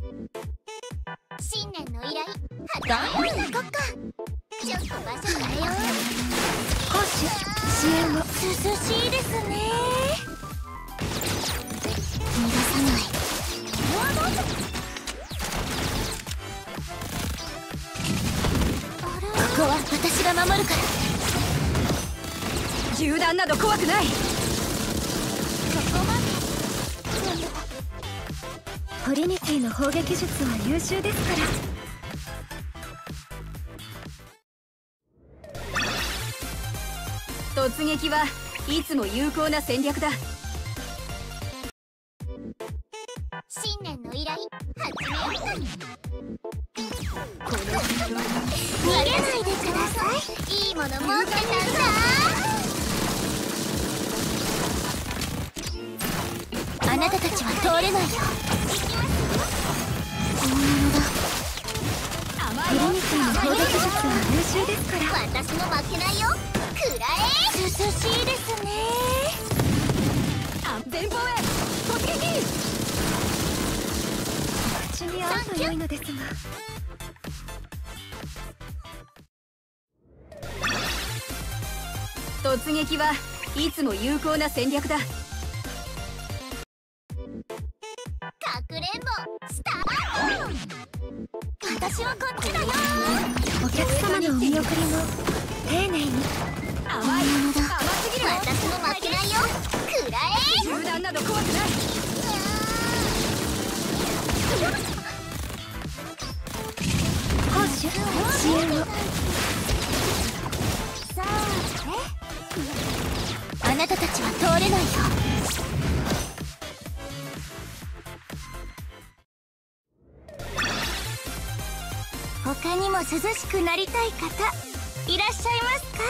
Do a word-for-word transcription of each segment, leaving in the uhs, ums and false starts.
新年の依頼初めて行こっか。ちょっと場所変えよう。 攻守支援を。 涼しいですね。逃がさない。ここは私が守るから。 銃弾など怖くない。 ここまで。 トリニティの砲撃術は優秀ですから。突撃はいつも有効な戦略だ。 新年の依頼始めようか。 この逃げないでください。いいもの持ってたんだ。あなたたちは通れないよ。本物だ。 トリニティの砲撃術は優秀ですから。 私も負けないよ。くらえ。涼しいですね。 前方へ突撃。口に合うと良いのですが。突撃はいつも有効な戦略だ。 かくれんぼスタート。私はこっちだよ。 お客様のお見送りも丁寧に。 甘いものだ。甘すぎる。私も負けないよ。くらえ。 銃弾など怖くない。攻守支援を。 さああなたたちは通れないよ。他にも涼しくなりたい方いらっしゃいますか。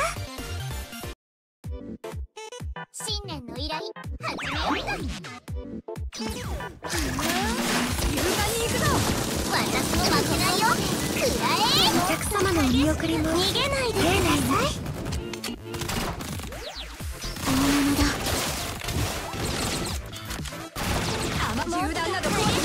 新年の依頼始めようか。 勇敢に行くぞ。 私も負けないよ。くらえ。 お客様のお見送りも逃げないでください。本物だ。 銃弾など怖くない。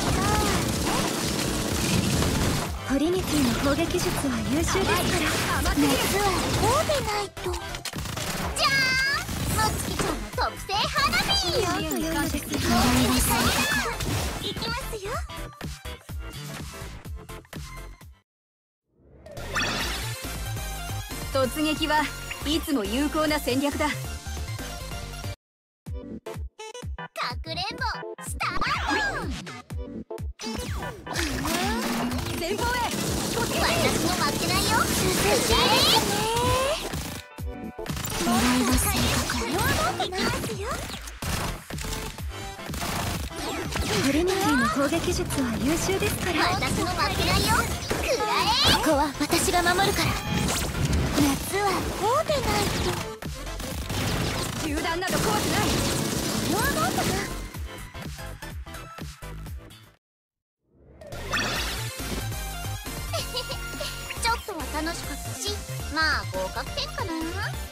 トリニティの砲撃術は優秀ですから。 夏はこうでないと。じゃーん。もつきちゃんの特製花火。 似合うと良いのですが。 いきますよ。 突撃はいつも有効な戦略だ。 かくれんぼスタート。 前方へ突撃。 私も負けないよ。涼しいですね。狙いは正確。いきますよ。 トリニティの砲撃術は優秀ですから。 私も負けないよ。くらえ。ここは私が守るから。夏はこうでないと。 銃弾など怖くない。 それはなんだか。ちょっとは楽しかったし、まあ合格点かな。